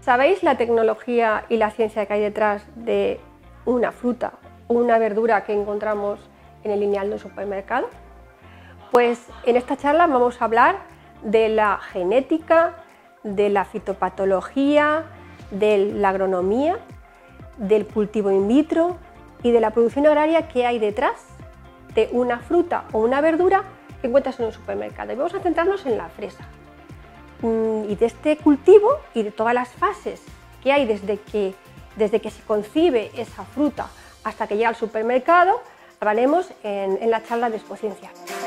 ¿Sabéis la tecnología y la ciencia que hay detrás de una fruta o una verdura que encontramos en el lineal de un supermercado? Pues en esta charla vamos a hablar de la genética, de la fitopatología, de la agronomía, del cultivo in vitro y de la producción agraria que hay detrás de una fruta o una verdura que encuentras en un supermercado. Y vamos a centrarnos en la fresa. Y de este cultivo y de todas las fases que hay desde que se concibe esa fruta hasta que llega al supermercado, hablaremos en la charla de Expociencia.